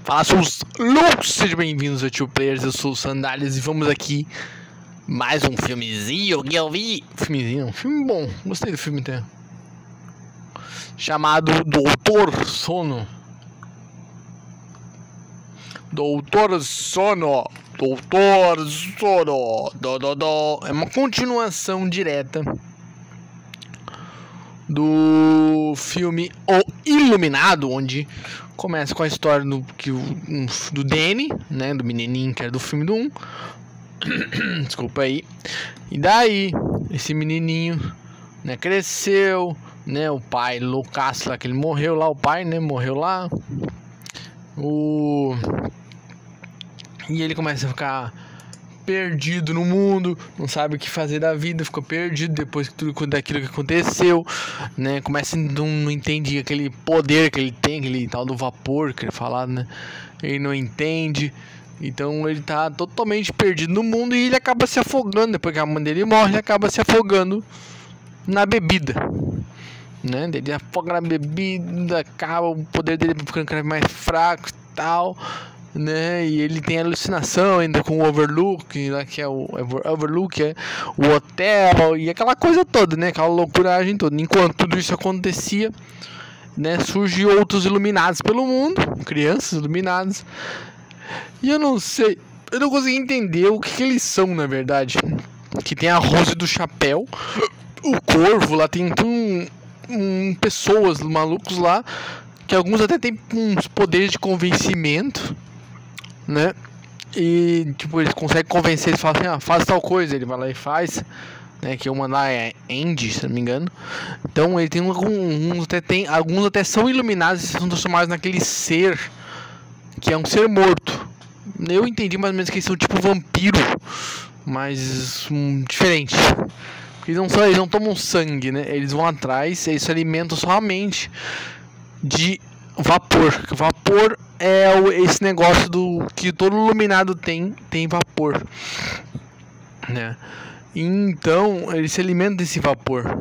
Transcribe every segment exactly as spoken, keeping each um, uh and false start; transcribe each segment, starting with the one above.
Fala, seus loucos! Sejam bem-vindos ao Tio Players, eu sou o Sandálias e vamos aqui mais um filmezinho que eu vi. Filmezinho, um filme bom, gostei do filme até. Chamado Doutor Sono. Doutor Sono. Doutor Sono. Do, do, do. É uma continuação direta do filme O Iluminado, onde começa com a história do, que, um, do Danny, né, do menininho que era do filme do um. Desculpa aí. E daí, esse menininho, né, cresceu, né, o pai loucaço lá, que ele morreu lá, o pai, né, morreu lá. O... E ele começa a ficar perdido no mundo, não sabe o que fazer da vida, ficou perdido depois que tudo daquilo que aconteceu, né? Começa a não, não entende aquele poder que ele tem, aquele tal do vapor que ele fala, né? Ele não entende, então ele tá totalmente perdido no mundo e ele acaba se afogando. Depois que a mãe dele morre, ele acaba se afogando na bebida, né? Ele afoga na bebida, acaba o poder dele ficando cada vez mais fraco e tal, né? E ele tem alucinação ainda com o Overlook, né? Que é o Overlook, é o hotel e aquela coisa toda, né? Aquela loucuragem toda. Enquanto tudo isso acontecia, né? Surgem outros iluminados pelo mundo, crianças iluminadas. E eu não sei, eu não consegui entender o que, que eles são, na verdade. Que tem a Rose do Chapéu, o Corvo lá, tem um, um, pessoas malucos lá, que alguns até tem uns poderes de convencimento, né? E tipo, eles conseguem convencer, eles falam assim, ah, faz tal coisa, ele vai lá e faz, né? Que uma lá é Andy, se não me engano. Então ele tem alguns até tem, alguns até são iluminados e são transformados naquele ser que é um ser morto. Eu entendi mais ou menos que eles são tipo vampiro, mas hum, diferente. Porque eles não são, eles não tomam sangue, né? Eles vão atrás, eles se alimentam somente de vapor. Vapor é o, esse negócio do que todo iluminado tem, tem vapor, né? Então eles se alimentam desse vapor.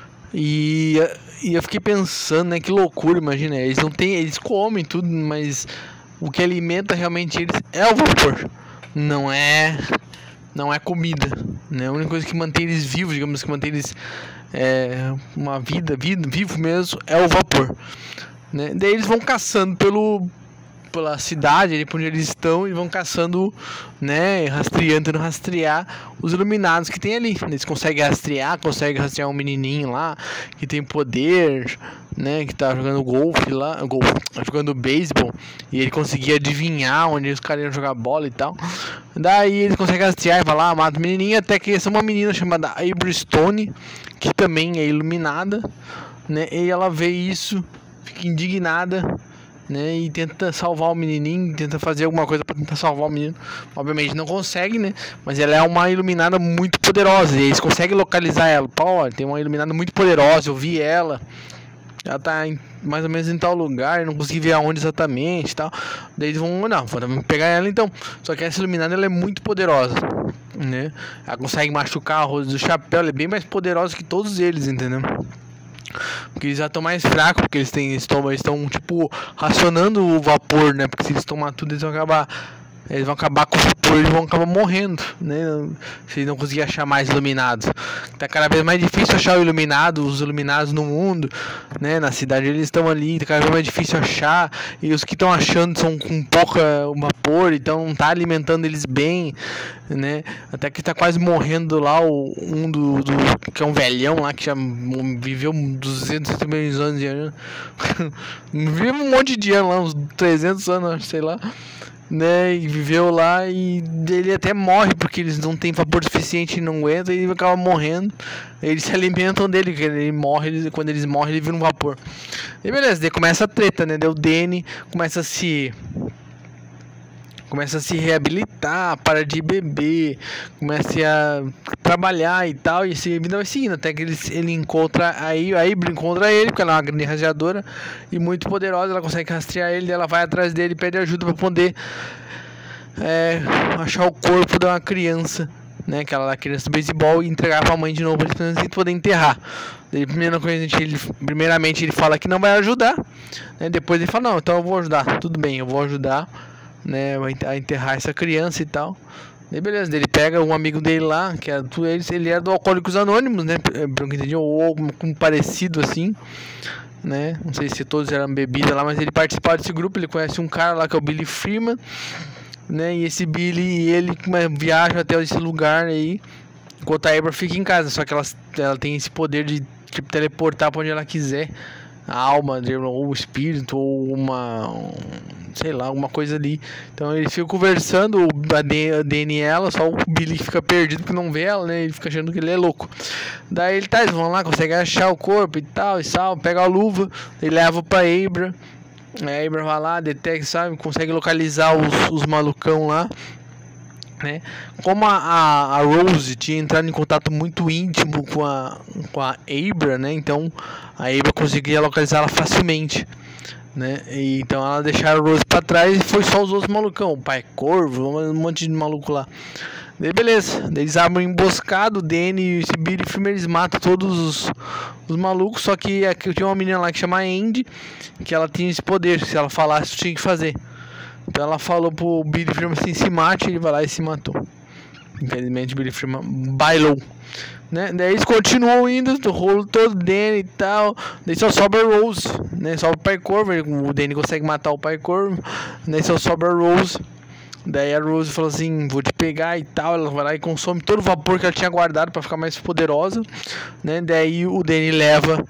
E, e eu fiquei pensando, né, que loucura, imagina, eles não tem, eles comem tudo, mas o que alimenta realmente eles é o vapor. Não é não é comida, né? A única coisa que mantém eles vivos, digamos, que mantém eles é, uma vida, vida vivo mesmo, é o vapor, né? Daí eles vão caçando pelo pela cidade, ali por onde eles estão, e vão caçando, né, rastreando, tentando rastrear os iluminados que tem ali. Eles conseguem rastrear, conseguem rastrear um menininho lá que tem poder, né, que tá jogando golfe lá, golfe, jogando beisebol, e ele conseguia adivinhar onde os caras iam jogar bola e tal. Daí eles conseguem rastrear e vai lá, mata o menininho, até que essa é uma menina chamada Avery Stone, que também é iluminada, né, e ela vê isso, fica indignada, né, e tenta salvar o menininho, tenta fazer alguma coisa para tentar salvar o menino. Obviamente não consegue, né, mas ela é uma iluminada muito poderosa, e eles conseguem localizar ela. Pô, tem uma iluminada muito poderosa, eu vi ela, ela tá em, mais ou menos em tal lugar, eu não consegui ver aonde exatamente e tal. Daí eles vão, não, vamos pegar ela então. Só que essa iluminada, ela é muito poderosa, né, ela consegue machucar a Rose do Chapéu, ela é bem mais poderosa que todos eles, entendeu? Porque eles já estão mais fracos, porque eles têm, estão, estão tipo racionando o vapor, né? Porque se eles tomar tudo, eles vão acabar, eles vão acabar com o vapor, eles vão acabar morrendo, né? Se eles não conseguirem achar mais iluminados, tá cada vez mais difícil achar o iluminado, os iluminados no mundo, né? Na cidade eles estão ali, tá cada vez mais difícil achar, e os que estão achando são com pouca vapor, então não tá alimentando eles bem, né? Até que tá quase morrendo lá o um do, do que é um velhão lá que já viveu duzentos milhões anos de anos. Viveu um monte de anos lá, uns trezentos anos, sei lá, né? E viveu lá e ele até morre porque eles não têm vapor suficiente e não aguenta, e ele acaba morrendo. Eles se alimentam dele, porque ele morre, ele, quando eles morrem ele vira um vapor. E beleza, daí começa a treta, né? Daí o Danny começa a se começa a se reabilitar, para de beber, começa a trabalhar e tal, e assim, a vida vai seguindo, até que ele, ele encontra, aí a Avery encontra ele, porque ela é uma grande rastreadora e muito poderosa, ela consegue rastrear ele, ela vai atrás dele e pede ajuda para poder é, achar o corpo de uma criança, né, aquela da criança do beisebol, e entregar pra mãe de novo pra eles poderem enterrar. Daí, primeira coisa, ele, primeiramente ele fala que não vai ajudar, né, depois ele fala, não, então eu vou ajudar, tudo bem, eu vou ajudar, né, a enterrar essa criança e tal. Daí beleza, ele pega um amigo dele lá, que é, ele era do Alcoólicos Anônimos, né, pelo que entendi, ou algo parecido assim, né, não sei se todos eram bebida lá, mas ele participava desse grupo, ele conhece um cara lá que é o Billy Freeman, né, e esse Billy e ele viajam até esse lugar aí, enquanto a Abra fica em casa, só que ela, ela tem esse poder de tipo, teleportar pra onde ela quiser, a alma, ou o espírito, ou uma, um, sei lá, alguma coisa ali. Então eles ficam conversando, a Dani e ela, só o Billy fica perdido porque não vê ela, né, ele fica achando que ele é louco. Daí ele tá, eles vão lá, conseguem achar o corpo e tal, e sal, pega a luva, e leva pra Abra. A Abra vai lá, detecta, sabe, consegue localizar os, os malucão lá, né? Como a, a, a Rose tinha entrado em contato muito íntimo com a, com a Abra, né? Então a Abra conseguia localizar ela facilmente, né? E, então ela deixaram a Rose pra trás e foi só os outros malucão, o Pai Corvo, um monte de maluco lá. Daí beleza, daí eles abrem um emboscado, o Danny e esse Billy Freeman, eles matam todos os, os malucos, só que aqui tinha uma menina lá que chama Andy, que ela tinha esse poder, se ela falasse tinha que fazer. Então ela falou pro Billy Freeman assim, se mate, ele vai lá e se matou. Infelizmente o Billy Freeman bailou, né? Daí eles continuam indo, o rolo todo, Danny e tal. Daí só sobra a Rose, né? Só o Pai Corvo, o Danny consegue matar o Pai Corvo, daí só sobra a Rose. Daí a Rose falou assim, vou te pegar e tal. Ela vai lá e consome todo o vapor que ela tinha guardado pra ficar mais poderosa, né? Daí o Danny leva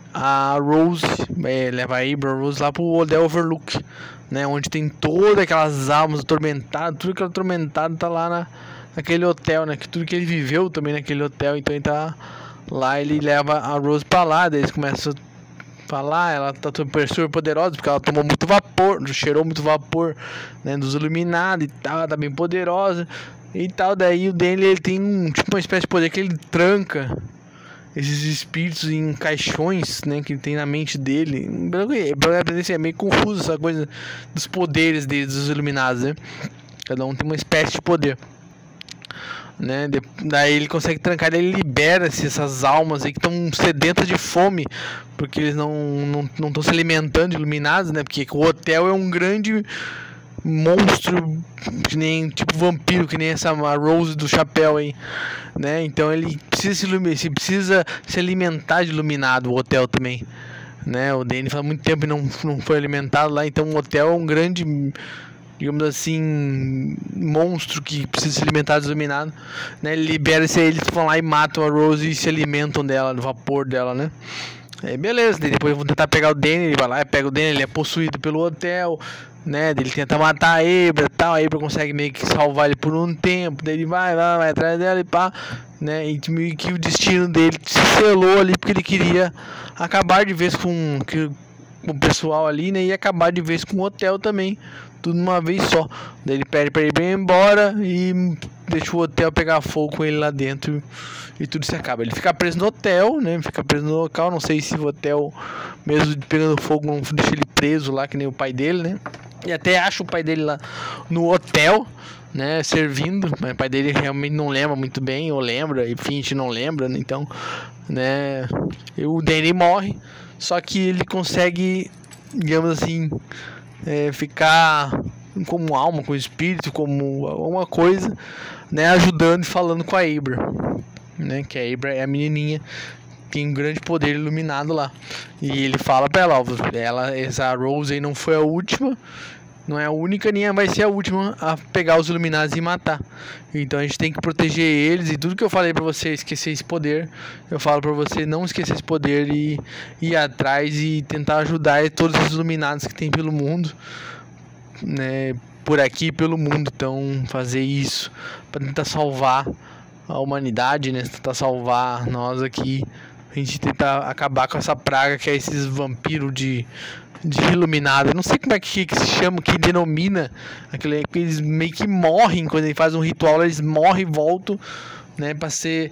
a Rose, é, leva a Abra, a Rose lá pro Hotel Overlook, né? Onde tem todas aquelas almas atormentadas, tudo que é atormentado tá lá na, naquele hotel, né? Que tudo que ele viveu também naquele hotel, então ele tá lá, ele leva a Rose pra lá, daí eles começam a falar, ela tá super poderosa porque ela tomou muito vapor, cheirou muito vapor, né, dos iluminados e tal, tá bem poderosa e tal. Daí o Danny, ele tem um, tipo uma espécie de poder que ele tranca esses espíritos em caixões, né, que tem na mente dele. É meio confuso essa coisa dos poderes deles, dos iluminados, né? Cada um tem uma espécie de poder, né? Daí ele consegue trancar, ele libera essas almas aí que estão sedentas de fome, porque eles não não não estão se alimentando de iluminados, né? Porque o hotel é um grande monstro, que nem tipo vampiro, que nem essa Rose do chapéu aí, né? Então ele precisa se, iluminar, se precisa se alimentar de iluminado, o hotel também, né? O Danny faz muito tempo e não não foi alimentado lá, então o hotel é um grande, digamos assim, monstro que precisa se alimentar de iluminado, né? Ele libera isso aí, eles vão lá e matam a Rose e se alimentam dela, do vapor dela, né? Aí beleza, daí depois vão tentar pegar o Danny, ele vai lá e pega o Danny, ele é possuído pelo hotel, né? Daí ele tenta matar a Abra e tal, a Abra consegue meio que salvar ele por um tempo, daí ele vai, vai, vai atrás dela e pá, né? E meio que o destino dele se selou ali porque ele queria acabar de vez com, com o pessoal ali, né? E acabar de vez com o hotel também, tudo uma vez só. Daí ele pede pra ele ir embora e deixa o hotel pegar fogo com ele lá dentro e tudo se acaba. Ele fica preso no hotel, né? Fica preso no local. Não sei se o hotel, mesmo pegando fogo, não deixa ele preso lá, que nem o pai dele, né? E até acha o pai dele lá no hotel, né? Servindo. Mas o pai dele realmente não lembra muito bem, ou lembra, enfim, a gente não lembra, né? Então, né? E o Danny morre, só que ele consegue, digamos assim, É, ficar como alma, como espírito, como alguma coisa, né, ajudando e falando com a Abra, né, que a Abra é a menininha, tem um grande poder iluminado lá, e ele fala pra ela, ó, ela, essa Rose aí não foi a última, não é a única, nem vai ser a última a pegar os iluminados e matar. Então a gente tem que proteger eles, e tudo que eu falei pra você esquecer esse poder, eu falo pra você não esquecer esse poder e ir atrás e tentar ajudar todos os iluminados que tem pelo mundo, né, por aqui pelo mundo. Então fazer isso pra tentar salvar a humanidade, né, tentar salvar nós aqui, a gente tentar acabar com essa praga que é esses vampiros de de iluminado. Eu não sei como é que, que se chama, que denomina aquele, que eles meio que morrem quando eles fazem um ritual, eles morrem e voltam, né, pra ser,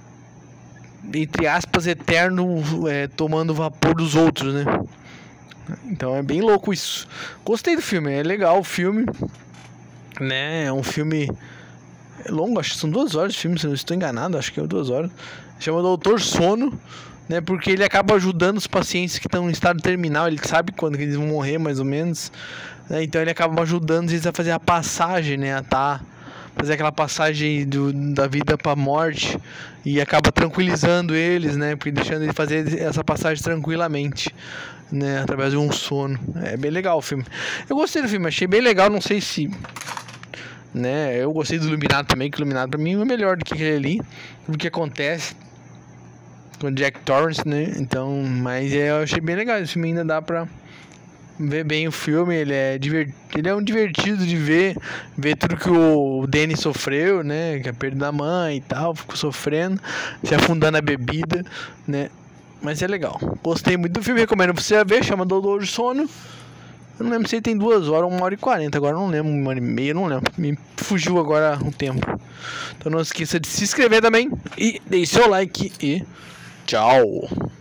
entre aspas, eterno, é, tomando o vapor dos outros, né? Então é bem louco isso. Gostei do filme, é legal o filme, né? É um filme É longo, acho que são duas horas de filme, se não estou enganado, acho que é duas horas. Chama Doutor Sono, né? Porque ele acaba ajudando os pacientes que estão em estado terminal, ele sabe quando que eles vão morrer, mais ou menos. Né? Então ele acaba ajudando eles a fazer a passagem, né? A tá, fazer aquela passagem do, da vida para a morte. E acaba tranquilizando eles, né? Porque deixando eles fazer essa passagem tranquilamente, né? Através de um sono. É bem legal o filme. Eu gostei do filme, achei bem legal, não sei se... Né? Eu gostei do Iluminado também, que o Iluminado pra mim é melhor do que aquele ali, do que acontece com o Jack Torrance, né? Então, mas é, eu achei bem legal, esse filme ainda dá pra ver bem o filme, ele é, divert... ele é um divertido de ver, ver tudo que o Danny sofreu, né? Que é a perda da mãe e tal, ficou sofrendo, se afundando na bebida, né? Mas é legal, gostei muito do filme, recomendo você ver, chama Doutor de Sono. Eu não lembro se ele tem duas horas, uma hora e quarenta. Agora eu não lembro, uma hora e meia, não lembro. Me fugiu agora o tempo. Então não esqueça de se inscrever também. E deixe seu like. E tchau.